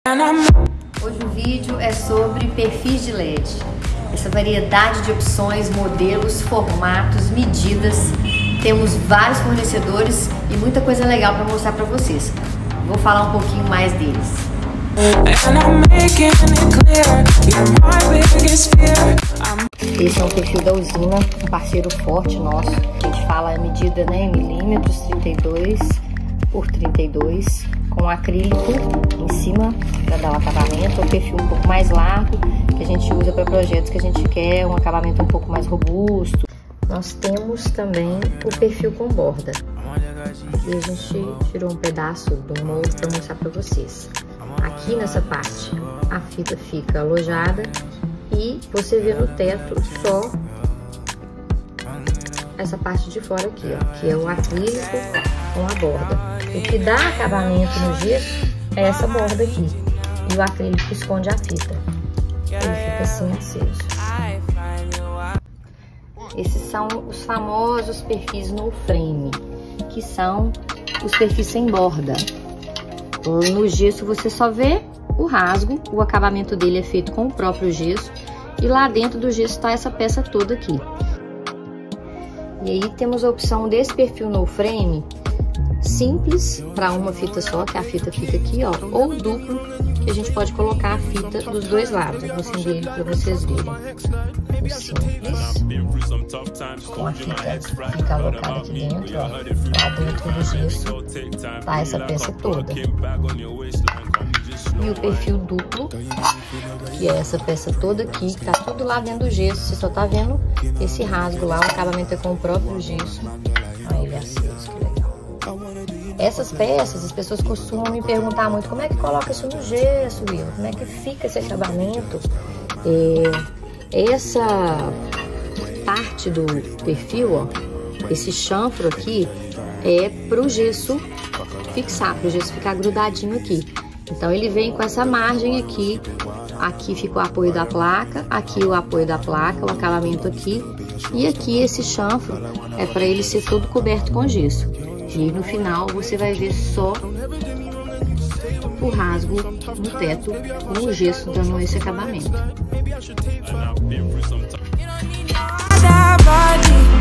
Hoje o vídeo é sobre perfis de LED. Essa variedade de opções, modelos, formatos, medidas. Temos vários fornecedores e muita coisa legal para mostrar para vocês. Vou falar um pouquinho mais deles. Esse é um perfil da Usina, um parceiro forte nosso. A gente fala a medida, né, em milímetros, 32 por 32, com acrílico em cima para dar um acabamento. É um perfil um pouco mais largo, que a gente usa para projetos que a gente quer um acabamento um pouco mais robusto. Nós temos também o perfil com borda. Aqui a gente tirou um pedaço do molde para mostrar para vocês. Aqui nessa parte a fita fica alojada e você vê no teto só essa parte de fora aqui, ó, que é o acrílico com a borda. O que dá acabamento no gesso é essa borda aqui, e o acrílico esconde a fita. Ele fica assim aceso. Esses são os famosos perfis no frame, que são os perfis sem borda. No gesso você só vê o rasgo, o acabamento dele é feito com o próprio gesso, e lá dentro do gesso está essa peça toda aqui. E aí temos a opção desse perfil no frame simples, para uma fita só, que a fita fica aqui, ó, ou duplo, que a gente pode colocar a fita dos dois lados. Eu vou acender ele para vocês verem. O simples, com a fita fica alocada aqui dentro, ó, lá dentro do gesso tá essa peça toda. E o perfil duplo, que é essa peça toda aqui, que tá tudo lá dentro do gesso, você só tá vendo esse rasgo lá, o acabamento é com o próprio gesso. Olha ele aceso, que legal. Essas peças, as pessoas costumam me perguntar muito, como é que coloca isso no gesso, Will? Como é que fica esse acabamento? Essa parte do perfil, ó, esse chanfro aqui, é pro gesso fixar, pro gesso ficar grudadinho aqui. Então ele vem com essa margem aqui, aqui fica o apoio da placa, aqui o apoio da placa, o acabamento aqui, e aqui esse chanfro é para ele ser todo coberto com gesso. E no final você vai ver só o rasgo no teto com o gesso dando esse acabamento.